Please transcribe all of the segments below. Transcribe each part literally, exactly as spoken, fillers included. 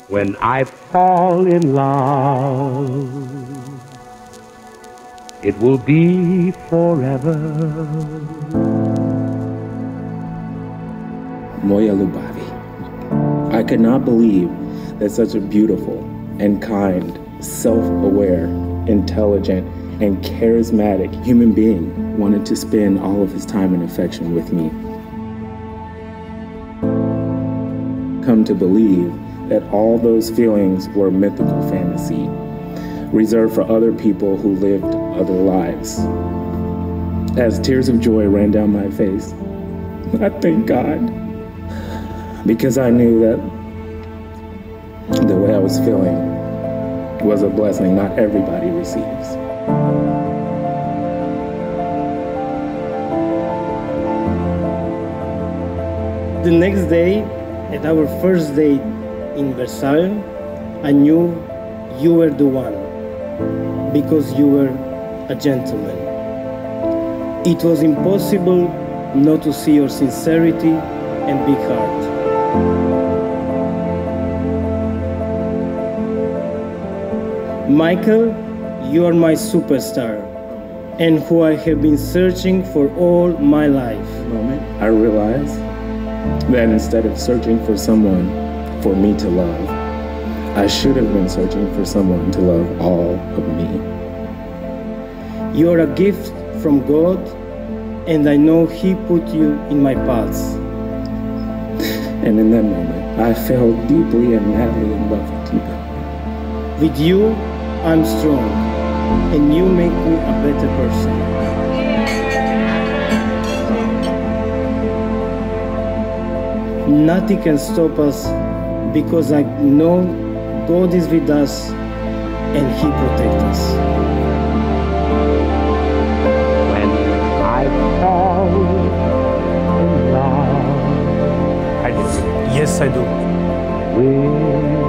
when I fall in love, it will be forever. Moja ljubavi. I could not believe that such a beautiful and kind, self-aware, intelligent, and charismatic human being wanted to spend all of his time and affection with me. Come to believe that all those feelings were mythical fantasy, reserved for other people who lived other lives. As tears of joy ran down my face, I thank God, because I knew that the way I was feeling was a blessing not everybody receives. The next day, at our first date in Versailles, I knew you were the one, because you were a gentleman. It was impossible not to see your sincerity and big heart. Michael, you are my superstar, and who I have been searching for all my life. Moment, I realized that instead of searching for someone for me to love, I should have been searching for someone to love all of me. You are a gift from God, and I know He put you in my path. And in that moment, I fell deeply and madly in love with you. With you, I'm strong, and you make me a better person. Nothing can stop us, because I know God is with us and He protects us. When I fall in love, I just, Yes, I do. with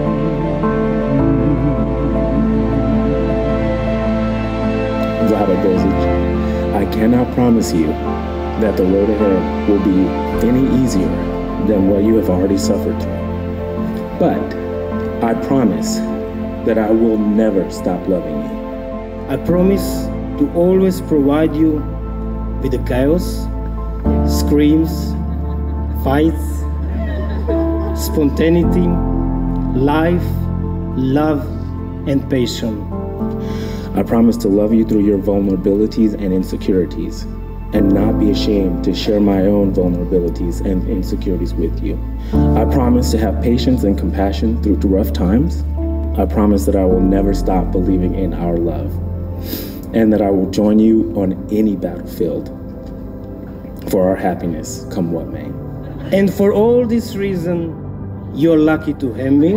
Vlado, I cannot promise you that the road ahead will be any easier than what you have already suffered through. But I promise that I will never stop loving you. I promise to always provide you with the chaos, screams, fights, spontaneity, life, love, and passion. I promise to love you through your vulnerabilities and insecurities, and not be ashamed to share my own vulnerabilities and insecurities with you. I promise to have patience and compassion through rough times. I promise that I will never stop believing in our love, and that I will join you on any battlefield for our happiness, come what may. And for all this reason, you're lucky to have me,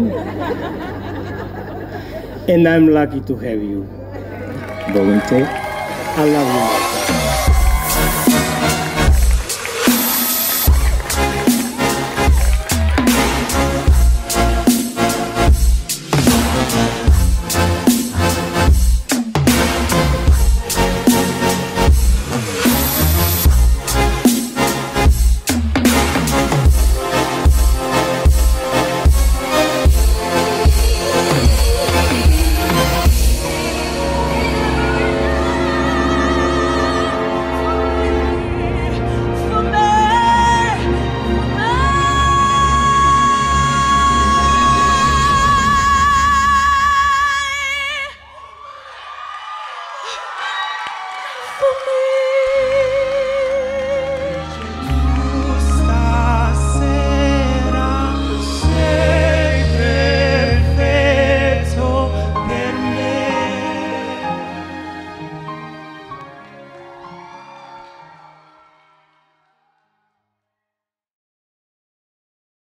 and I'm lucky to have you. Volunteer. I love you. For me.